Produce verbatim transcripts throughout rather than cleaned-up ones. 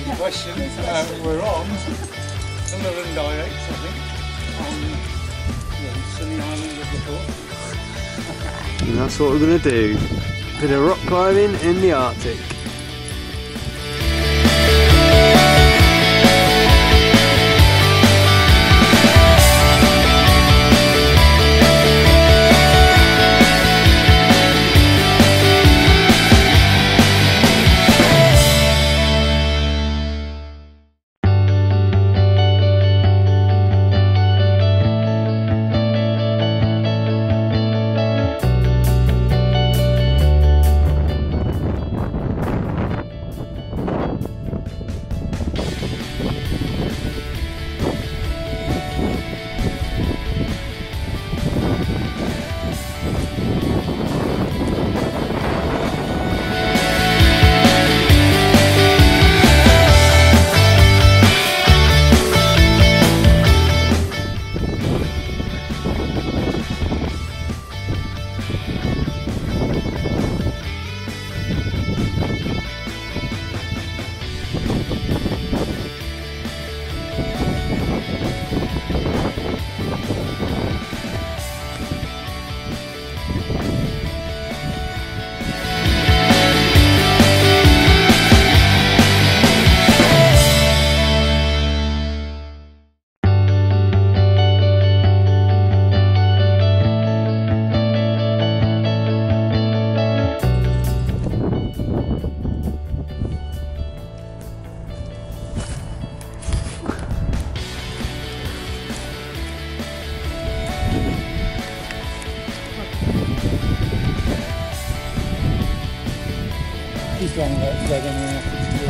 any questions, uh, we're on Sunderland Directs, I think, on the sunny island of the Forth. And that's what we're going to do. Bit of rock climbing in the Arctic. He's gone about dead anyway.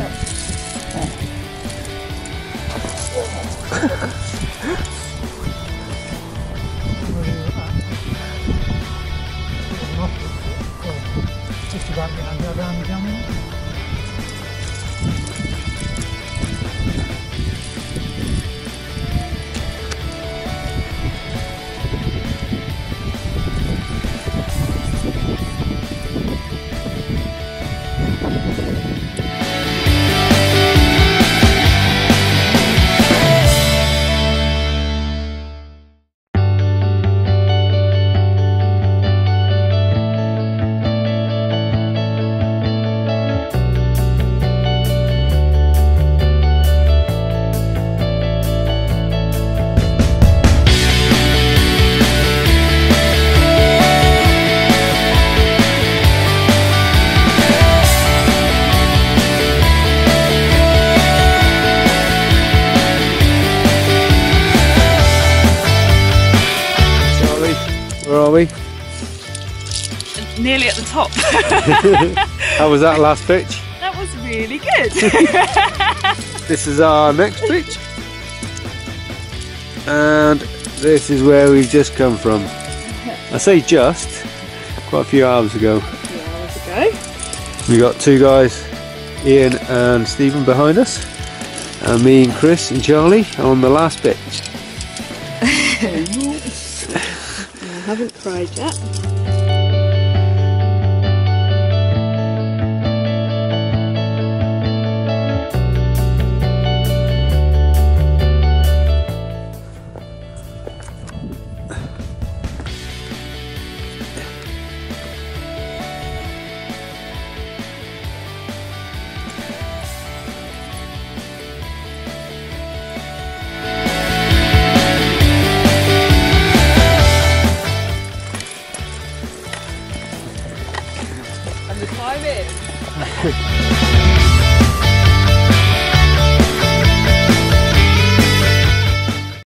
Just about getting go down the jungle. Where are we? Nearly at the top. How was that last pitch? That was really good. This is our next pitch. And this is where we've just come from. I say just, quite a few hours ago. A few hours ago. We got two guys, Ian and Stephen behind us. And me and Chris and Charlie on the last pitch. I haven't cried yet.